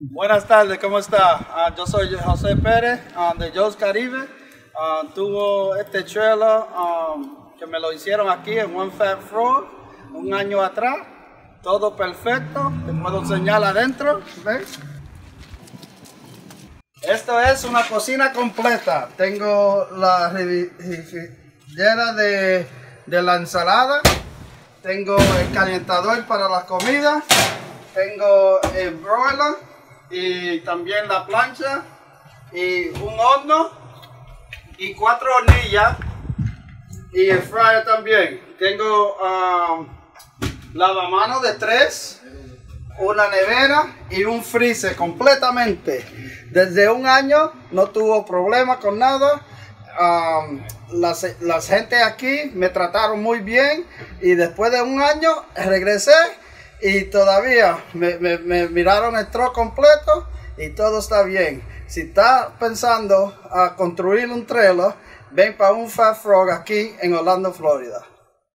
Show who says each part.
Speaker 1: Buenas tardes, ¿cómo está? Yo soy José Pérez de Joe's Caribe. Tuvo este trailer que me lo hicieron aquí en One Fat Frog un año atrás. Todo perfecto, te puedo enseñar adentro, ¿ves? Esto es una cocina completa. Tengo la refrigeradora de la ensalada. Tengo el calentador para la comida. Tengo el broiler y también la plancha y un horno y 4 hornillas y el fryer también. Tengo lavamanos de 3, una nevera y un freezer completamente. Desde un año no tuvo problema con nada. Las gente aquí me trataron muy bien y después de un año regresé y todavía me miraron el truck completo y todo está bien. Si está pensando a construir un trailer, ven para un Fat Frog aquí en Orlando, Florida.